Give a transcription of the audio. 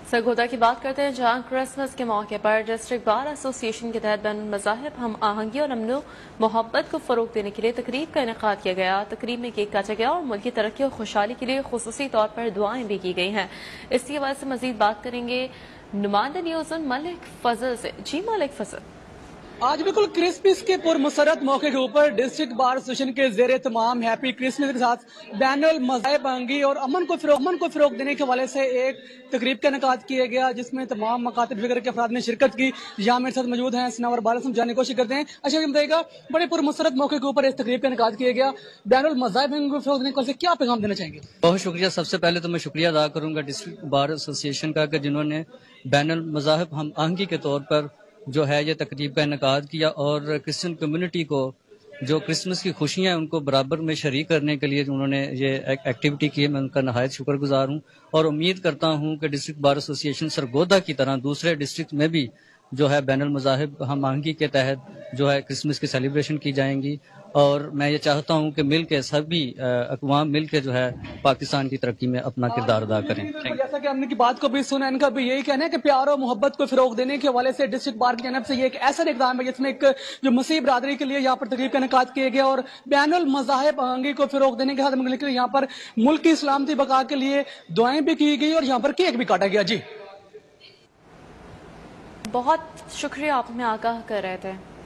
سرگودا کی بات کرتے ہیں جہاں کرسمس کے موقع پر ڈسٹرکٹ بار ایسوسی ایشن کے تحت بین المذاہب ہم آہنگی اور امن و محبت کو فروغ دینے کے لیے تقریب کا انعقاد کیا گیا۔ تقریب میں کیک کاٹا گیا اور ملک کی ترقی اور خوشحالی کے لیے خصوصی طور پر دعائیں بھی کی گئی ہیں۔ اس کے حوالے سے مزید بات کریں گے نمائندہ نیوز ملک فضل سے۔ جی ملک فضل، آج بالکل کرسمس کے پرمسرت موقع کے اوپر ڈسٹرکٹ بار ایسوسیشن کے زیر اہتمام ہیپی کرسمس کے ساتھ بین المذاہب آہنگی اور امن کو فروغ دینے کے حوالے سے ایک تقریب کا انعقاد کیا گیا، جس میں تمام مکاتب فکر کے افراد نے شرکت کی۔ یہاں میرے ساتھ موجود ہیں سناور بارہ سے جاننے کی کوشش کرتے ہیں۔ اچھا بتائیے گا، بڑے پرمسرت موقع کے اوپر اس تقریب کا انعقاد کیا گیا، بین المذاہب آہنگی کو فروغ دینے کے حوالے سے کیا پیغام دینا چاہیں گے؟ بہت شکریہ۔ سب سے پہلے تو میں شکریہ ادا کروں گا ڈسٹرکٹ بار ایسوسی ایشن کا کہ جنہوں نے بین المذاہب ہم آہنگی کے طور پر جو ہے یہ تقریب کا انعقاد کیا اور کرسچن کمیونٹی کو جو کرسمس کی خوشیاں ہیں ان کو برابر میں شریک کرنے کے لیے انہوں نے یہ ایکٹیویٹی کی ہے۔ میں ان کا نہایت شکر گزار ہوں اور امید کرتا ہوں کہ ڈسٹرکٹ بار ایسوسی ایشن سرگودا کی طرح دوسرے ڈسٹرکٹ میں بھی جو ہے بین المذاہب ہم آہنگی کے تحت جو ہے کرسمس کی سیلیبریشن کی جائیں گی، اور میں یہ چاہتا ہوں کہ مل کے سبھی اقوام مل کے جو ہے پاکستان کی ترقی میں اپنا کردار ادا کریں۔ جیسا کہ ہم نے کی بات کو بھی سنا، ان کا بھی یہی کہنا ہے کہ پیار و محبت کو فروغ دینے کے حوالے سے ڈسٹرکٹ بار کی جانب سے یہ ایک ایسا اقدام ہے جس میں ایک جو مسیح برادری کے لیے یہاں پر تقریب کا انعقاد کیا گیا اور بین المذاہب آہنگی کو فروغ دینے کے ساتھ یہاں پر ملک کی سلامتی بقا کے لیے دعائیں بھی کی گئی اور یہاں پر کیک بھی کاٹا گیا۔ جی بہت شکریہ، آپ ہمیں آگاہ کر رہے تھے۔